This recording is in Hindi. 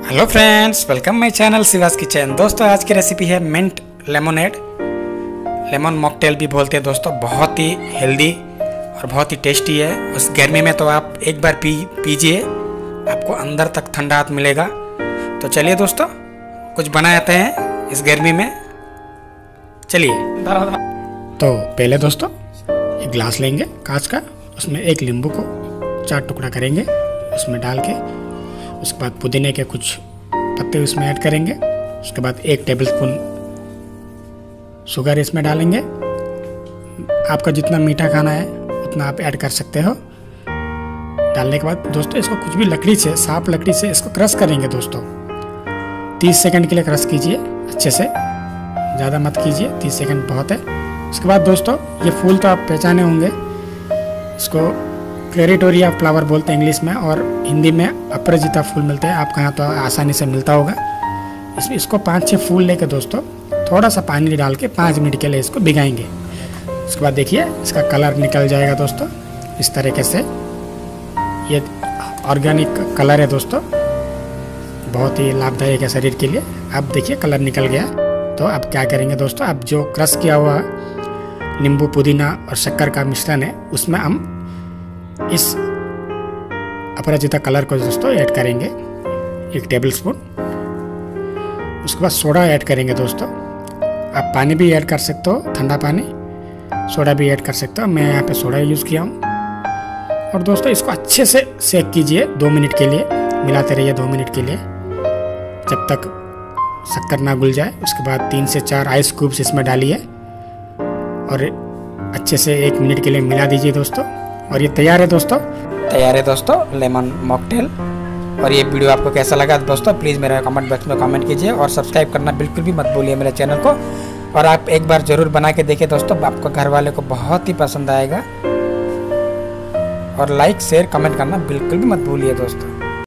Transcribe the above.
Hello friends, welcome my channel Shiva's kitchen. दोस्तों आज की रेसिपी है मिंट लेमोनेड, लेमन मॉकटेल भी बोलते हैं दोस्तों। बहुत ही हेल्दी और बहुत ही टेस्टी है। उस गर्मी में तो आप एक बार पीजिए, आपको अंदर तक ठंडा हाथ मिलेगा। तो चलिए दोस्तों कुछ बनाते हैं इस गर्मी में। चलिए। तो पहले दोस्तों एक गिलास लेंगे कांच का, उसमें एक नींबू को 4 टुकड़ा करेंगे उसमें डाल के। उसके बाद पुदीने के कुछ पत्ते उसमें ऐड करेंगे। उसके बाद 1 टेबलस्पून शुगर इसमें डालेंगे। आपका जितना मीठा खाना है उतना आप ऐड कर सकते हो। डालने के बाद दोस्तों इसको कुछ भी लकड़ी से, साफ लकड़ी से इसको क्रश करेंगे दोस्तों। 30 सेकंड के लिए क्रश कीजिए अच्छे से, ज़्यादा मत कीजिए, 30 सेकंड बहुत है। उसके बाद दोस्तों ये फूल तो आप पहचाने होंगे, इसको क्लेरिटोरिया फ्लावर बोलते हैं इंग्लिश में, और हिंदी में अपराजिता फूल मिलते हैं। आपका यहाँ तो आसानी से मिलता होगा। इसको 5-6 फूल लेकर दोस्तों थोड़ा सा पानी डाल के 5 मिनट के लिए इसको भिगाएंगे। उसके बाद देखिए इसका कलर निकल जाएगा दोस्तों इस तरीके से। ये ऑर्गेनिक कलर है दोस्तों, बहुत ही लाभदायक है शरीर के लिए। अब देखिए कलर निकल गया। तो अब क्या करेंगे दोस्तों, अब जो क्रश किया हुआ नींबू, पुदीना और शक्कर का मिश्रण है उसमें हम इस अपराजिता कलर को दोस्तों ऐड करेंगे 1 टेबलस्पून। उसके बाद सोडा ऐड करेंगे दोस्तों। आप पानी भी ऐड कर सकते हो, ठंडा पानी, सोडा भी ऐड कर सकते हो। मैं यहाँ पे सोडा यूज़ किया हूँ। और दोस्तों इसको अच्छे से सेक कीजिए 2 मिनट के लिए, मिलाते रहिए 2 मिनट के लिए जब तक शक्कर ना घुल जाए। उसके बाद 3 से 4 आइस क्यूब्स इसमें डालिए और अच्छे से 1 मिनट के लिए मिला दीजिए दोस्तों। और ये तैयार है दोस्तों, तैयार है दोस्तों लेमन मॉकटेल। और ये वीडियो आपको कैसा लगा दोस्तों प्लीज़ मेरे कमेंट बॉक्स में कमेंट कीजिए और सब्सक्राइब करना बिल्कुल भी मत भूलिए मेरे चैनल को। और आप एक बार ज़रूर बना के देखिए दोस्तों, आपको घर वाले को बहुत ही पसंद आएगा। और लाइक शेयर कमेंट करना बिल्कुल भी मत भूलिए दोस्तों।